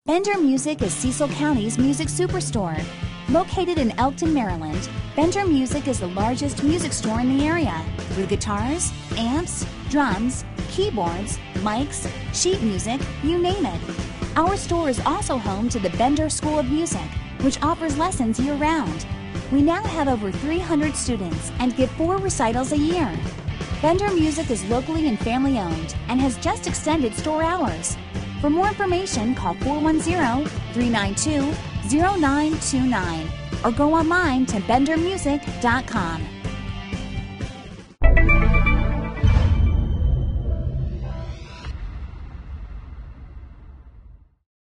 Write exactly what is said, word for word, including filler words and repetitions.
Bender Music is Cecil County's music superstore. Located in Elkton, Maryland, Bender Music is the largest music store in the area, with guitars, amps, drums, keyboards, mics, sheet music, you name it. Our store is also home to the Bender School of Music, which offers lessons year-round. We now have over three hundred students and give four recitals a year. Bender Music is locally and family-owned and has just extended store hours. For more information, call four one zero, three nine two, zero nine two nine or go online to bender music dot com.